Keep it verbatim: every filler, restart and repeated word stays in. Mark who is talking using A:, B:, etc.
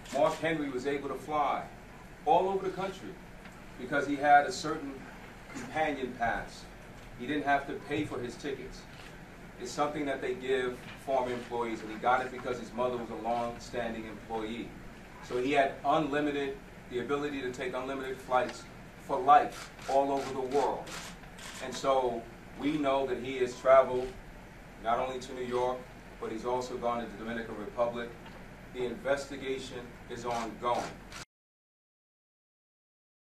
A: Mark Henry was able to fly all over the country because he had a certain companion pass. He didn't have to pay for his tickets. It's something that they give former employees, and he got it because his mother was a long-standing employee. So he had unlimited, the ability to take unlimited flights for life all over the world. And so we know that he has traveled not only to New York, but he's also gone to the Dominican Republic. The investigation is ongoing.